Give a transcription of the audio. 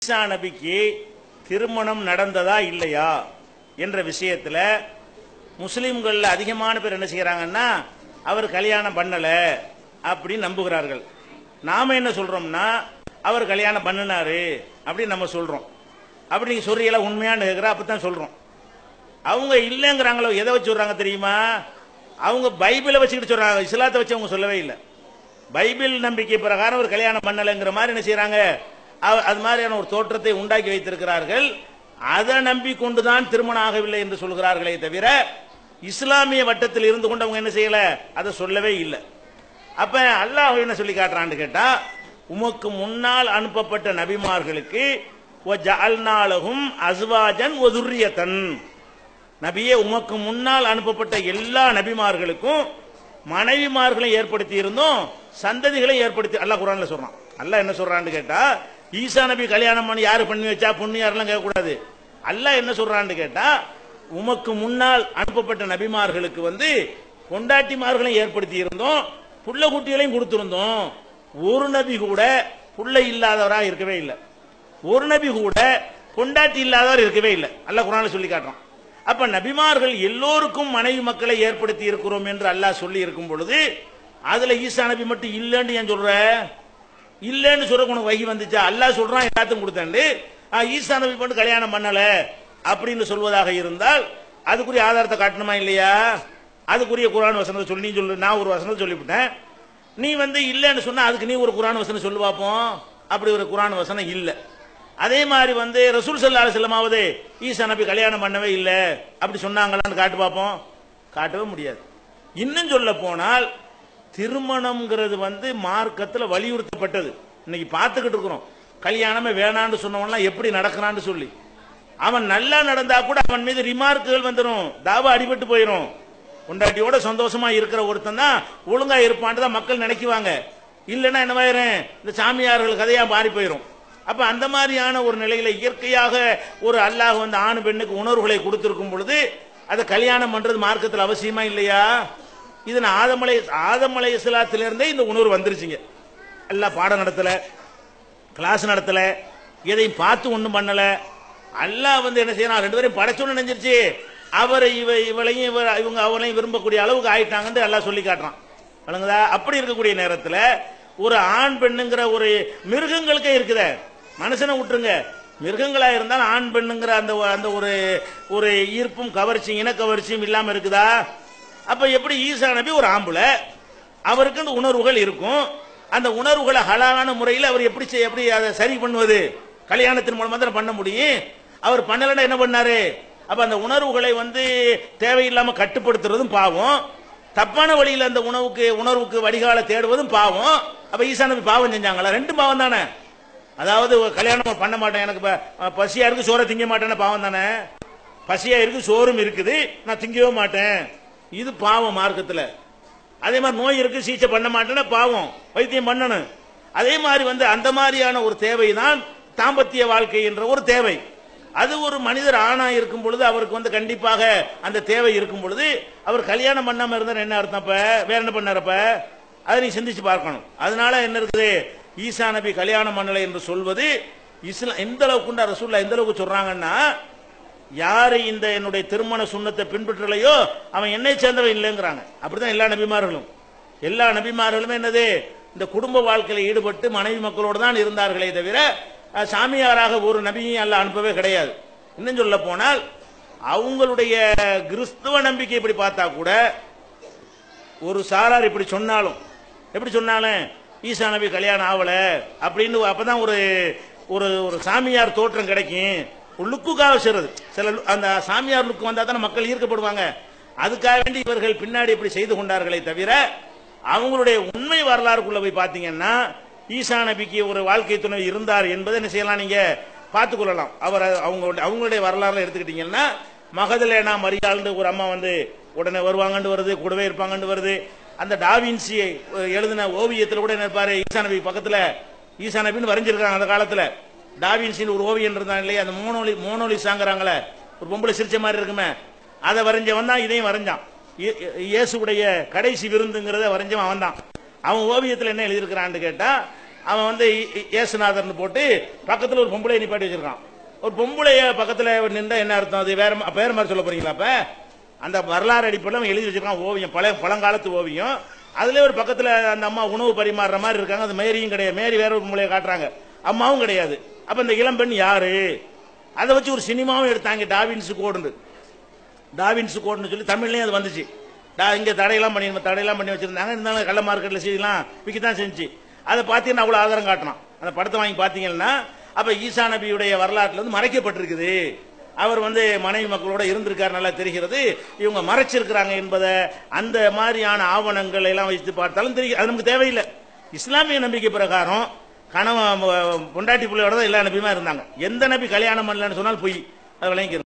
ஈசா நபிக்கு திருமணம் நடந்ததா இல்லையா என்ற விஷயத்தில் முஸ்லிம்கள் அதிகமான பேர் என்ன செய்யறாங்கன்னா அவர் கல்யாணம் பண்ணல அப்படின்னு நம்புகிறார்கள். நாம என்ன சொல்றோம்னா அவர் கல்யாணம் பண்ணினாரு அப்படின்னு நம்ம சொல்றோம். அப்படி நீங்க சொல்றீங்களா உண்மையானு கேட்கிற அப்பதான் சொல்றோம். அவங்க இல்லைங்கிறாங்களோ எதை வச்சு சொல்றாங்க தெரியுமா? அவங்க பைபிளை வச்சுக்கிட்டு சொல்றாங்க, இஸ்லாத்தை வச்சு அவங்க சொல்லவே இல்லை. பைபிள் நம்பிக்கை பிரகாரம் ஒரு கல்யாணம் பண்ணலைங்கிற மாதிரி என்ன செய்யறாங்க, அது மாதிரியான ஒரு தோற்றத்தை உண்டாக்கி வைத்திருக்கிறார்கள். அதை நம்பிக்கொண்டுதான் திருமணம் ஆகவில்லை என்று சொல்கிறார்களே தவிர இஸ்லாமிய வட்டத்தில் இருந்து கொண்டு அவங்க என்ன செய்யல, அதை சொல்லவே இல்லை. அப்ப அல்லாஹ் என்ன சொல்லி காட்டுறான்னு கேட்டா, உமக்கு முன்னால் அனுப்பப்பட்ட நபிமார்களுக்கு வஜஅல்னாலஹும் அஸ்வாஜன் வதுர்ரியத்தன், நபியே உமக்கு முன்னால் அனுப்பப்பட்ட எல்லா நபிமார்களுக்கும் மனைவிமார்களை ஏற்படுத்தி இருந்தோம், சந்ததிகளை ஏற்படுத்தி. அல்லாஹ் குர்ஆன்ல சொல்றான். அல்லாஹ் என்ன சொல்றான்னு கேட்டா, ஈசா நபி கல்யாணம் பண்ணி யாரு பண்ணி வச்சா பொண்ணு யாரெல்லாம் கேட்கக்கூடாது. அல்லாஹ் என்ன சொல்றான்னு கேட்டா, உமக்கு முன்னால் அனுப்பப்பட்ட நபிமார்களுக்கு கொண்டாட்டிமார்களை ஏற்படுத்தி இருந்தோம், புள்ள குட்டிகளையும் கொடுத்திருந்தோம். ஒரு நபி கூட புள்ள இல்லாதவரா இருக்கவே இல்லை, ஒரு நபி கூட கொண்டாட்டி இல்லாதவர் இருக்கவே இல்லை. அல்லாஹ் குர்ஆன்ல சொல்லி காட்டுறான். அப்ப நபிமார்கள் எல்லோருக்கும் மனைவி மக்களை ஏற்படுத்தி இருக்கிறோம் என்று அல்லாஹ் சொல்லி இருக்கும் பொழுது அதுல ஈசா நபி மட்டும் இல்லன்னு ஏன் சொல்ற? இல்லன்னு சொல்ற உனக்கு வகி வந்துச்சா? அல்லாஹ் சொல்றான் எல்லாத்துக்கும் கொடுத்தாண்டு, ஈசா நபி மட்டும் கல்யாணம் பண்ணல அப்படின்னு சொல்வதாக இருந்தால் அதுக்குரிய ஆதாரத்தை காட்டணுமா இல்லையா? அதுக்குரிய குர்ஆன் வசனத்தை சொல்லி நீ சொல்லு. நான் ஒரு வசனத்தை சொல்லிவிட்டேன், நீ இல்லன்னு சொன்னா அதுக்கு நீ ஒரு குர்ஆன் வசனம் சொல்லு பார்ப்போம். அப்படி ஒரு குர்ஆன் வசனம் இல்லை. அதே மாதிரி ரசூல் ஸல்லல்லாஹு அலைஹி வஸல்லமாவது ஈசா நபி கல்யாணம் பண்ணவே இல்லை அப்படி சொன்னாங்களான்னு காட்டு பார்ப்போம். காட்டவே முடியாது. இன்னும் சொல்ல போனால் திருமணம்ங்கிறது மார்க்கத்தில் வலியுறுத்தப்பட்டது. இன்னைக்கு பார்த்துக்கிட்டு இருக்கிறோம், கல்யாணமே வேணான்னு சொன்னவன்லாம் எப்படி நடக்கிறான்னு சொல்லி. அவன் நல்லா நடந்தா கூட அவன் மீது ரிமார்க்குகள் வந்துடும், தாவா அடிபட்டு போயிடும். கொண்டாட்டியோட சந்தோஷமா இருக்கிற ஒருத்தன் தான் ஒழுங்கா இருப்பான்னு தான் மக்கள் நினைக்குவாங்க. இல்லைன்னா என்னவாயிரும், இந்த சாமியார்கள் கதையா மாறி போயிடும். அப்ப அந்த மாதிரியான ஒரு நிலையில இயற்கையாக ஒரு அல்லாஹ் ஆணு பெண்ணுக்கு உணர்வுகளை கொடுத்திருக்கும் பொழுது அதை கல்யாணம் பண்றது மார்க்கத்தில் அவசியமா இல்லையா? இது ஆதம் அலைஹிஸ்ஸலாத்திலிருந்தே இந்த உணர்வு வந்துருச்சுங்க. எல்லாம் பாடம் நடத்தல, கிளாஸ் நடத்தல, எதையும் பார்த்து ஒண்ணும் பண்ணல. அல்லாஹ் என்ன செய்யறான், ரெண்டு பேரும் படைச்சோன்னு நினைஞ்சிருச்சு. அவரை இவளையும் இவங்க அவளையும் விரும்பக்கூடிய அளவுக்கு ஆயிட்டாங்கன்னு அல்லாஹ் சொல்லி காட்டுறான். வழங்குதா? அப்படி இருக்கக்கூடிய நேரத்தில் ஒரு ஆண் பெண்ணுங்கிற ஒரு மிருகங்களுக்கே இருக்குத, மனுஷனை விட்டுருங்க, மிருகங்களா இருந்தாலும் ஆண் பெண்ணுங்கிற அந்த ஒரு ஈர்ப்பும் கவர்ச்சியும் இன கவர்ச்சியும் இல்லாம இருக்குதா? அப்ப எப்படி ஈசா நபி ஒரு ஆம்புல, அவருக்கு அந்த உணர்வுகள் இருக்கும். அந்த உணர்வுகளை ஹலாலான முறையில் அவர் எப்படி அதை சரி பண்ணுவது? கல்யாணத்தின் மூலமா தான் பண்ண முடியும். அவர் பண்ணலன்னா என்ன பண்ணாரு? அப்ப அந்த உணர்வுகளை தேவையில்லாம கட்டுப்படுத்துறதும் பாவம், தப்பான வழியில் அந்த உணர்வுக்கு வடிகால தேடுவதும் பாவம். அப்ப ஈசா நபி பாவம் செஞ்சாங்களா? ரெண்டு பாவம் தானே. அதாவது கல்யாணம் பண்ண மாட்டேன், எனக்கு பசியா இருக்கு சோறை திங்க மாட்டேன்னு பாவம் தானே. பசியா இருக்கு சோறும் இருக்குது, நான் திங்கவே மாட்டேன், இது பாவம் மார்க்கத்தில். அதே மாதிரி நோய் இருக்கு சிகிச்சை பண்ண மாட்டேன்னா பாவம், வைத்தியம் பண்ணணும். அதே மாதிரி அந்த மாதிரியான ஒரு தேவை தான் தாம்பத்திய வாழ்க்கை என்ற ஒரு தேவை. அது ஒரு மனிதர் ஆணா இருக்கும் பொழுது அவருக்கு கண்டிப்பாக அந்த தேவை இருக்கும் பொழுது அவர் கல்யாணம் பண்ணாம இருந்தா என்ன அர்த்தம்? வேற என்ன பண்ணாரப்ப அதை நீ சிந்திச்சு பார்க்கணும். அதனால என்ன இருக்குது, ஈசா நபி கல்யாணம் பண்ணலை என்று சொல்வது இஸ்லாம் எந்த அளவுக்கு ரசூலுல்லாஹ் எந்த அளவுக்கு சொல்றாங்கன்னா, யாரு இந்த என்னுடைய திருமண சுன்னத்தை பின்பற்றலையோ அவன் என்னை சேர்ந்தவன் இல்லைங்கிறாங்க. அப்படிதான் எல்லா நபிமார்களுமே என்னது, இந்த குடும்ப வாழ்க்கையில் ஈடுபட்டு மனைவி மக்களோடு தான் இருந்தார்களே தவிர சாமியாராக ஒரு நபியும் அல்லாஹ் அனுப்பவே கிடையாது. இன்னும் சொல்ல போனால் அவங்களுடைய கிறிஸ்துவ நம்பிக்கை இப்படி பார்த்தா கூட ஒரு சாரார் இப்படி சொன்னாலும் ஈசா நபி கல்யாணம் ஆகல அப்படின்னு அப்பதான் ஒரு சாமியார் தோற்றம் கிடைக்கும். லுக்குக்காக செய்றது, சில அந்த சாமியார் லுக்கு வந்தா தானே மக்கள் ஈர்க்கப்படுவாங்க. அதுக்காக வேண்டி இவர்கள் பின்னாடி இப்படி செய்து கொண்டார்களே தவிர அவங்களுடைய உண்மை வரலாறுக்குள்ள போய் பார்த்தீங்கன்னா ஈசா நபிக்கு ஒரு வாழ்க்கை துணை இருந்தார் என்பதை என்ன செய்யலாம், நீங்க பார்த்துக் கொள்ளலாம். அவங்களுடைய வரலாறுல எடுத்துக்கிட்டீங்கன்னா மகதலேனா மரியாள்னு ஒரு அம்மா உடனே வருவாங்கன்னு வருது, கூடவே இருப்பாங்கன்னு வருது. அந்த டாவின்சி எழுதின ஓவியத்தில் கூட இருப்பாரு ஈசா நபி பக்கத்துல, ஈசா நபின்னு வரைஞ்சிருக்காங்க. அந்த காலத்துல டாவின்சின்னு ஒரு ஓவியம் இருந்தாங்க இல்லையா, அந்த மோனோலிசாங்கிறாங்களே, ஒரு பொம்பளை சிரிச்ச மாதிரி இருக்குமே, அதை வரைஞ்சவன் தான் இதையும் வரைஞ்சான். இயேசுடைய கடைசி விருந்துங்கிறத வரைஞ்சவன் அவன் தான். அவன் ஓவியத்தில் என்ன எழுதியிருக்கிறான்னு கேட்டா, அவன் வந்து ஏசுநாதர்னு போட்டு பக்கத்தில் ஒரு பொம்பளை நிப்பாட்டி வச்சிருக்கான். ஒரு பொம்பளைய பக்கத்தில் நின்றா என்ன அர்த்தம்? அது வேற மாதிரி சொல்ல போறீங்களா? அப்ப அந்த வரலாறு அடிப்படையில் அவன் எழுதி வச்சிருக்கான் ஓவியம், பழங்காலத்து ஓவியம். அதுல ஒரு பக்கத்தில் அந்த அம்மா உணவு பரிமாறுற மாதிரி இருக்காங்க. அது மேரியும் கிடையாது, மேரி வேற ஒரு பொம்பளைய காட்டுறாங்க, அம்மாவும் கிடையாது. அப்ப இந்த இளம்பெண் யாரு? அதை வச்சு ஒரு சினிமாவும் எடுத்தாங்க, டாவின்ஸ் கோடுன்னு சொல்லி தமிழ்லயும் அது வந்துச்சு. இங்க தடையெல்லாம் பண்ணி வச்சிருந்தாங்க. இருந்தாலும் கள்ள மார்க்கெட்ல செய்யலாம் விற்கத்தான் செஞ்சு. அதை பார்த்தீங்கன்னா அவ்வளவு ஆதாரம் காட்டணும். அந்த படத்தை வாங்கி பார்த்தீங்கன்னா அப்ப ஈசா நபியுடைய வரலாற்றுல வந்து மறைக்கப்பட்டிருக்குது. அவர் வந்து மனைவி மக்களோட இருந்திருக்காரு, நல்லா தெரிகிறது. இவங்க மறைச்சிருக்கிறாங்க என்பதை அந்த மாதிரியான ஆவணங்கள் எல்லாம் வைத்து பார்த்தாலும் தெரியும். அது நமக்கு தேவையில்லை. இஸ்லாமிய நம்பிக்கை பிரகாரம் கணவன் பொண்டாட்டி பிள்ளையோட தான் எல்லா நபியுமா இருந்தாங்க. எந்த நபி கல்யாணம் பண்ணலன்னு சொன்னால் பொய். அது விளங்கிக்கணும்.